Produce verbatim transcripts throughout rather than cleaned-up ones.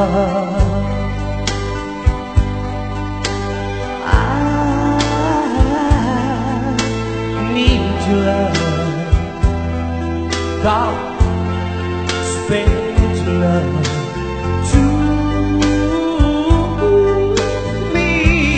I need your love, God, spend your love to me.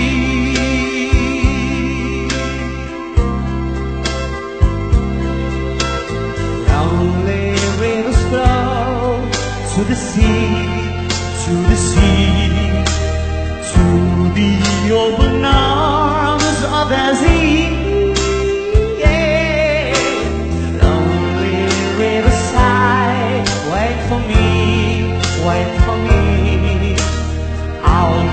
Lonely rivers flow to the sea, to the sea, to the open arms of the sea. Yeah. Lonely riverside, wait for me, wait for me. I'll